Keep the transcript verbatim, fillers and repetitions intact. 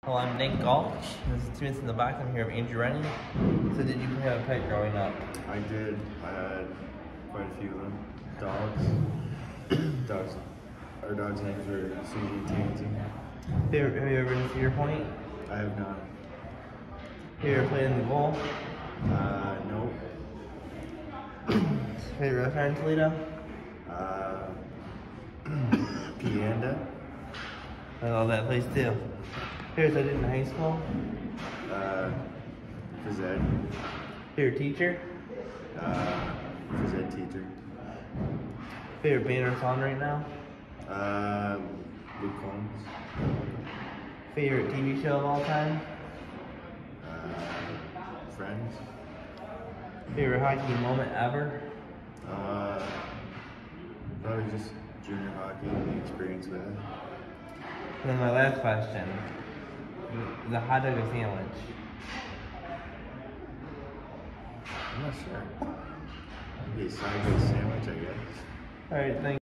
Well, I'm Nick Gulch. This is Two Minutes in the Box. I'm here with Andrew Rennie. So did you have a pet growing up? I did. I had quite a few of them. Dogs. dogs. Our dogs' names were Susie and Tansy. Have you ever, have you ever been to Cedar Point? I have not. Have you ever played in the bowl? Uh, nope. Favorite restaurant in Toledo? Uh, Pianda. I love that place too. Favorite subject in high school? Uh, phys ed. Favorite teacher? Uh, phys ed teacher. Favorite band or song right now? Uh, Luke Combs. Favorite T V show of all time? Uh, Friends. Favorite hockey moment ever? Uh, probably just junior hockey and the experience with it. And then my last question. Is a hot dog a sandwich? I'm not sure. Maybe a sideways sandwich, I guess. Alright, thanks.